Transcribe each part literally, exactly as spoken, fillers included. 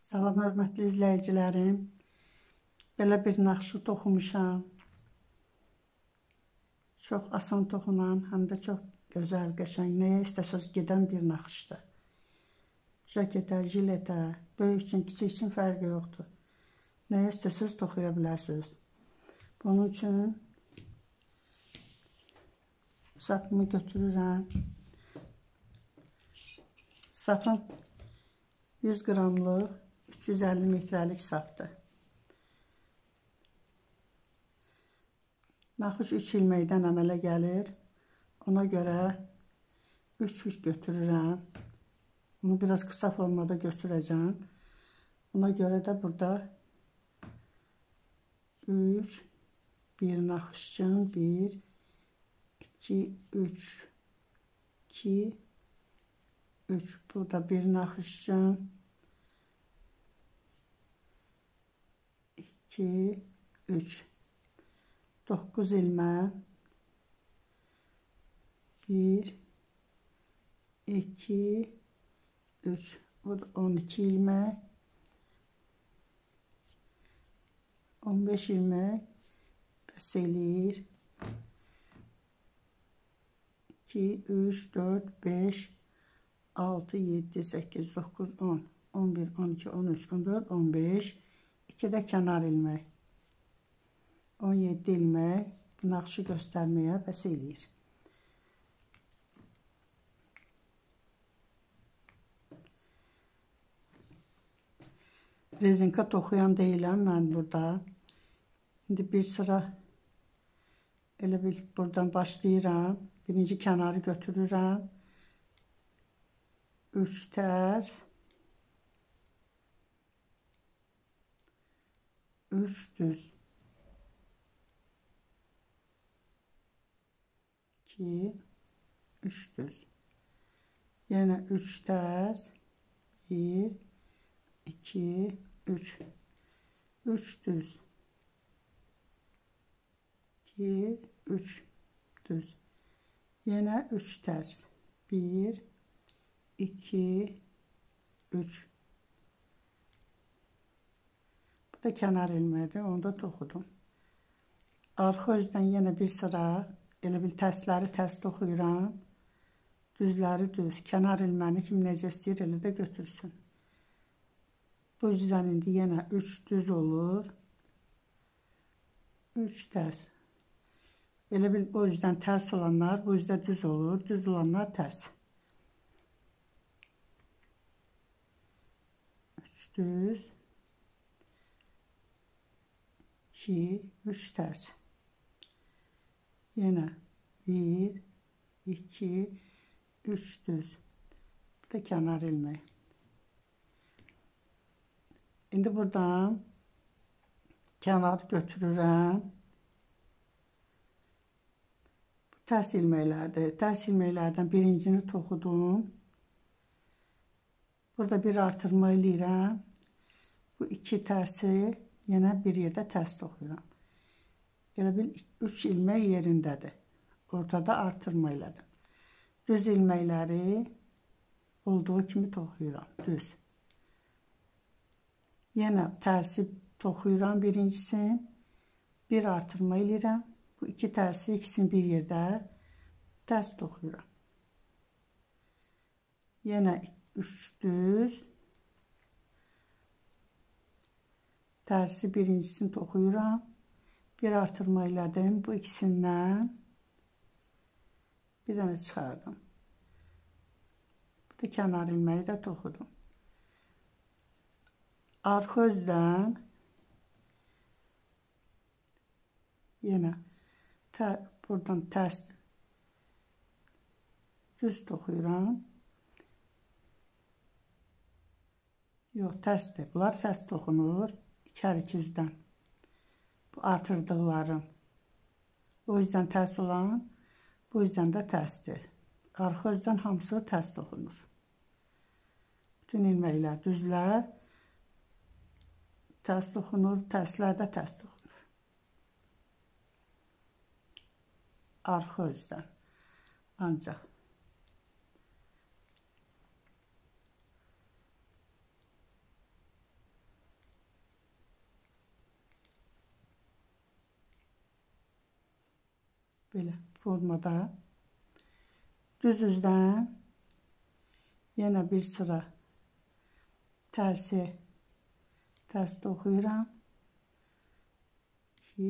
Salam, hörmətli izləyicilərim. Belə bir naxşı toxumuşam. Çox asan toxunan, həm də çox gözəl, qəşəng, nəyə istəsəz gedən bir naxışdır. Jaketə, jiletə, böyük üçün, kiçik üçün fərqi yoxdur. Nəyə istəsəz toxuya bilərsiniz. Bunun üçün sapımı götürürəm. Sapım yüz qramlıq, üç yüz əlli metrəlik sapdır. Naxış üç ilməkdən əmələ gəlir. Ona görə üç üç götürürəm. Onu biraz qısa formada götürəcəm. Ona görə də burada üç, bir naxışçın, bir, iki, üç, iki, üç. Burada bir naxışçın, iki, üç. doqquz ilmə, bir, iki, üç. Bu da on iki ilmək, on beş ilmək bəs eləyir. iki, üç, dörd, beş, altı, yeddi, səkkiz, doqquz, on, on bir, on iki, on üç, on dörd, on beş. iki də kənar ilmək. on yeddi ilmək bu naxışı göstərməyə bəs eləyir. Rezinka toxuyan deyiləm mən burada. İndi bir sıra elə bil buradan başlayıram. Birinci kənarı götürürəm. üç tərs. üç düz. iki, üç düz. Yenə üç tərs. bir, iki, üç. üç düz. iki, üç düz. Yenə üç tərs. bir, iki, üç. Bu da kənar ilməkdir. Onu da toxudum. Arxa özdən yenə bir sıra elə bil tərsləri tərs toxuyuram. Düzləri düz. Kənar ilməni kim necə istəyir elə də götürsün. Bu üzdən indi yenə üç düz olur. üç tərs. Elə bil bu üzdən tərs olanlar bu üzdə düz olur. Düz olanlar tərs. üç düz. iki, üç tərs. Yenə bir, iki, üç düz. Bu da kənar ilmək. İndi buradan kənar götürürəm. Bu tərs ilməklərdir. Tərs ilməklərdən birincini toxudum. Burada bir artırma eləyirəm. Bu iki tərsi yenə bir yerdə tərs toxuyuram. Elə bil üç ilmək yerindədir. Ortada artırma elədim. Düz ilməkləri olduğu kimi toxuyuram. Düz. Yenə tərsi toxuyuram birincisini. Bir artırma eləyirəm. Bu iki tərsi ikisini bir yerdə tərs toxuyuram. Yenə üç düz. Tərsi birincisini toxuyuram. Bir artırma elədim. Bu ikisindən bir dənə çıxardım. Bu da kənar ilməyi də toxudum. Arxa özdən yenə tər, buradan tərs düz toxuyuram. Yox, tərsdir. Bunlar tərs toxunur. İkər iki üzdən. Bu artırdıqlarım. O yüzdən tərs olan, bu yüzdən də tərsdir. Arxa özdən hamısı tərs toxunur. Bütün ilməklər, düzlər tərs toxunur, tərslər də tərs toxunur. Arxa özdən. Ancaq Belə formada. Düz üzdən yenə bir sıra tərsi tərs toxuyuram. iki,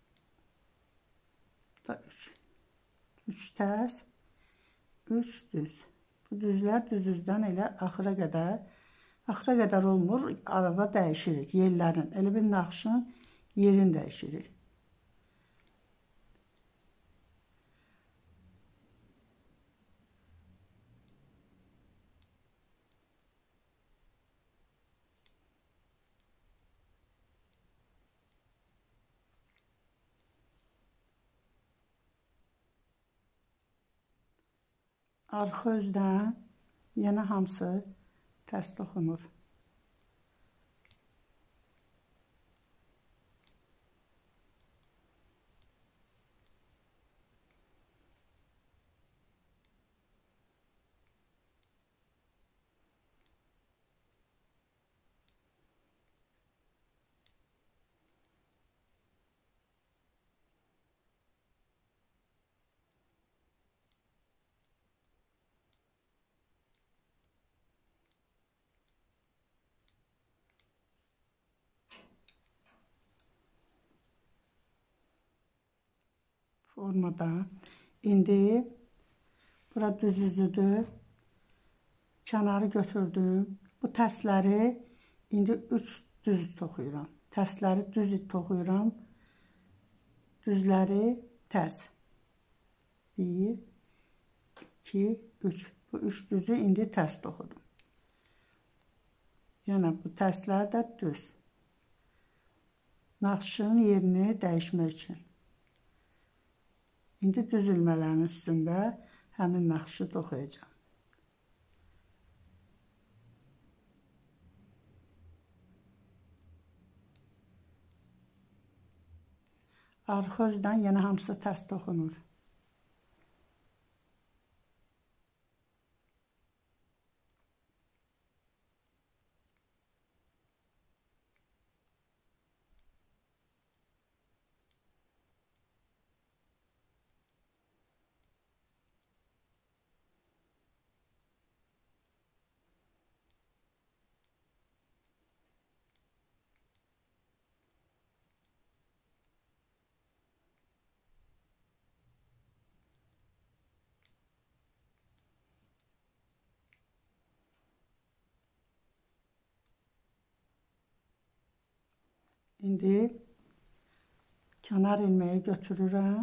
üç. üç tərs, üç düz. Bu düzlər düz üzdən elə axıra qədər, axıra qədər olmur, arada dəyişirik yerlərin. Elə bir naxışın yerini dəyişirik. Arxa üzdən yenə hamısı tərs toxunur. Formada. İndi bura düz üzüdür. Kənarı götürdüm. Bu tərsləri indi üç düz toxuyuram. Tərsləri düz toxuyuram. Düzləri tərs. bir, iki, üç. Bu üç düzü indi tərs toxudum. Yenə bu tərslər də düz. Naxışın yerini dəyişmək üçün. İndi düz ilmələrin üstündə həmin naxışı toxuyacağım. Arxa üzdən yenə hamısı tərs toxunur. İndi kənar ilməyi götürürəm.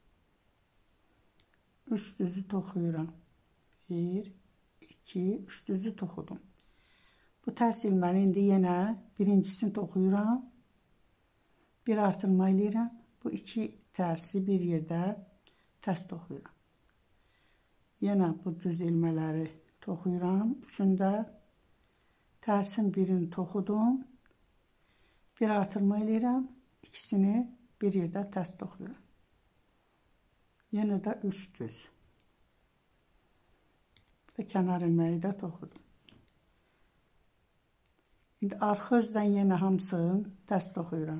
üç düzü toxuyuram. bir, iki, üç düzü toxudum. Bu tərs ilməni indi yenə birincisini toxuyuram. Bir artırma eləyirəm. Bu iki tərsi bir yerdə tərs toxuyuram. Yenə bu düz ilmələri toxuyuram. Üçündə tərsin birini toxudum. Bir artırma eləyirəm. İkisini bir yerdə tərs toxuyuram. Yenə də üç düz. Və kənar ilməyi də toxudum. İndi arxa üzdən yenə hamısını tərs toxuyuram.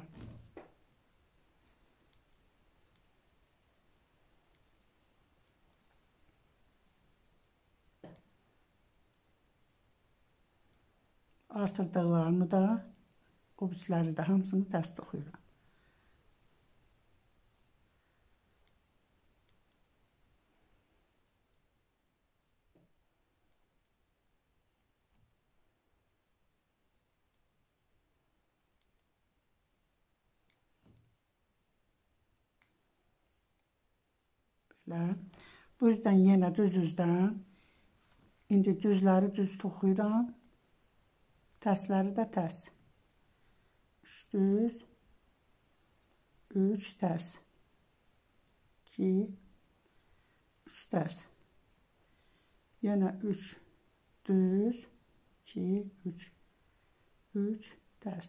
Artırdıqlarımı da, o bizləri də hamısını tərs toxuyuram. Belə. Bu üzdən yenə düz üzdən. İndi düzləri düz toxuyuram. Tərsləri də tərs. üç düz. üç tərs. iki, üç tərs. Yenə üç düz. iki, üç. üç tərs.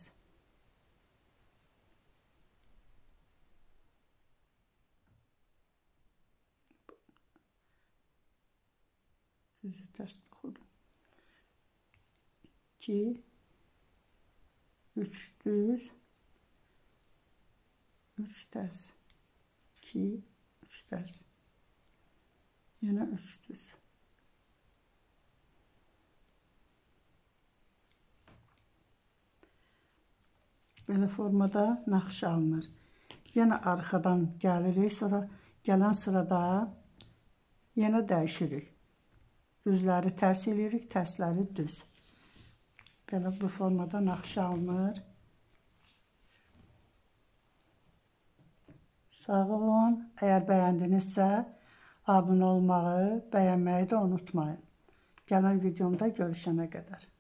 Düzü tərs toxudum. iki, üç düz, üç tərs. iki, üç Bəs. Yenə üç düz. Belə formada naxış alınır. Yenə arxadan gəlirik, sonra gələn sırada yenə dəyişirik. Düzləri tərs eləyirik, tərsləri düz. Belə bu formada naxış alınır. Sağ olun. Əgər bəyəndinizsə, abunə olmağı, bəyənməyi də unutmayın. Gələn videomda görüşənə qədər.